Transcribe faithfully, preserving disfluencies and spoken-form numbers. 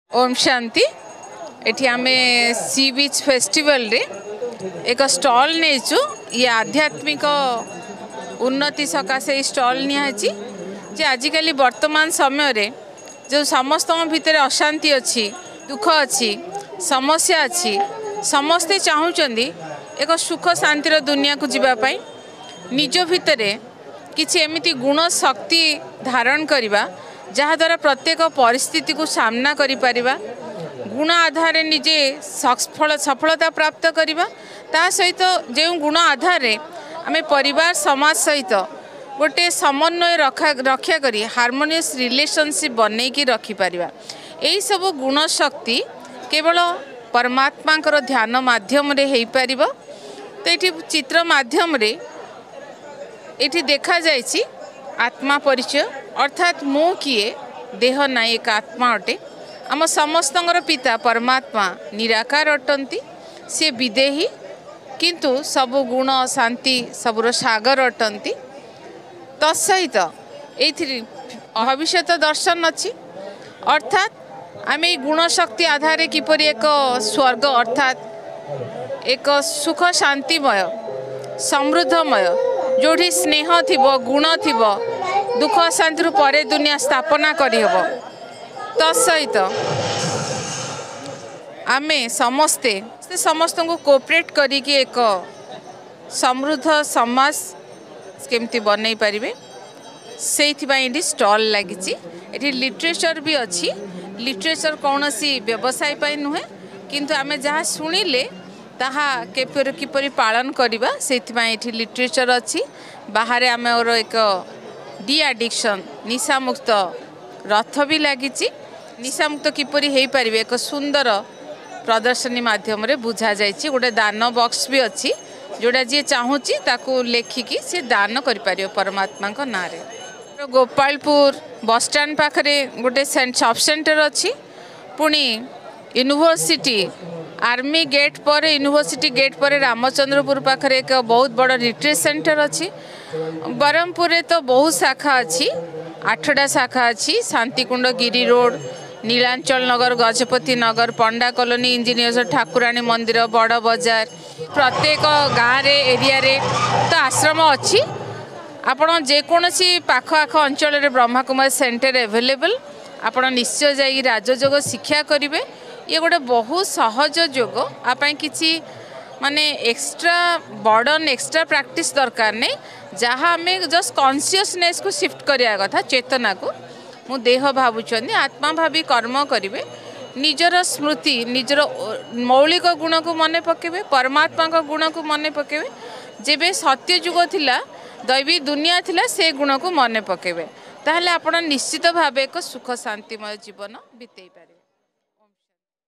ओम शांति। एठी आमे सी beach festival रे एक स्टॉल नेचु। ये आध्यात्मिक उन्नति सकाशे स्टॉल निहाची जे आजिकली वर्तमान समय रे जो समस्त भितर अशांति अच्छी, दुख अच्छी, समस्या अच्छी, समस्ते चाहूचंदी एक सुख शांतिर दुनिया को जीवा पाई निज भितरे किछि एमिति गुण शक्ति धारण करिबा जहा द्वारा प्रत्येक परिस्थिति को सामना करि परिबा, गुण आधार निजे सफल सफलता प्राप्त करिबा। ता सहित जो गुण आधार आमे परिवार समाज सहित गोटे समन्वय रखा रक्षा करी हार्मोनियस रिलेशनशिप बनै की रखि परिबा। एई सब गुण शक्ति केवल परमात्मा ध्यान माध्यम रे हेई परिबा। तो ये चित्र माध्यम रे एठी देखा जाइछि आत्मा परिचय, अर्थात मु किए देह ना एक आत्मा अटे। आम समस्तंगर पिता परमात्मा निराकार अटंती, से विदेही किंतु सबु गुण शांति सबुर सागर अटंती। तत्सहित ये भविष्य दर्शन अच्छी, अर्थात आम गुण शक्ति आधार किपरि एक स्वर्ग अर्थात एक सुख शांतिमय समृद्धमय जोठी स्नेह थिबो, गुण थिबो, दुख शांति परे दुनिया स्थापना करी हबो। तत्सहित आमे समस्ते समस्त को कोऑपरेट करी कि एक समृद्ध समाज केमती बनै पारिबे से स्टॉल लगी। ये लिटरेचर भी अच्छी। लिटरेचर कौन सी व्यवसाय पाई नुहे किंतु आमे जहाँ शुणिले ताहा केपर किपरि पालन करिबा से लिटरेचर अच्छी। बाहर आम और एक डी एडिक्शन निशा मुक्त रथ भी लगी। निशा मुक्त किपरि हेई पारिबे एक सुंदर प्रदर्शनी माध्यम रे बुझा जाइछि। गोटे दान बॉक्स भी अच्छी जोड़ा जी चाहूँगी ताकू लेखिकी से दान करि पारियो परमात्मा को नाँ रे। गोपालपुर बस स्टैंड पाखरे गोटे सब सेंटर अच्छी। पुणी यूनिवर्सिटी आर्मी गेट पर यूनिवर्सिटी गेट पर रामचंद्रपुर पाखरे एक बहुत बड़ रिट्रीट सेंटर अच्छी। बरहमपुर तो बहुत शाखा अच्छी, आठटा शाखा अच्छी। Shantikund Giri road, Nilanchal Nagar, Gajapati Nagar, Panda colony, engineer Thakurani मंदिर, बड़ बजार प्रत्येक गाँव रे एरिया रे तो आश्रम अच्छी। आपण जेकोसी पाख आख अंचल रे ब्रह्मा कुमारी सेंटर एवेलेबल। आपण निश्चय जाई राजयोग शिक्षा करेंगे। ये गोटे बहुत सहज योग आपाई किसी माने एक्स्ट्रा बर्डन एक्स्ट्रा प्रैक्टिस दरकार नहीं। जहाँ आम जस्ट कॉन्शियसनेस को शिफ्ट करिया कथा, चेतना को मु देह भावुचंदी आत्मा भावी कर्म करेंगे। निजर स्मृति निजर मौलिक गुण को मन पकेबे, परमात्मा को गुण को मन पकेबे। जेबे सत्य युग थिला, दैवी दुनिया थिला, से गुण को मन पकेबे, ताहले आपण निश्चित भावे एक सुख शांतिमय जीवन बितेई पारे।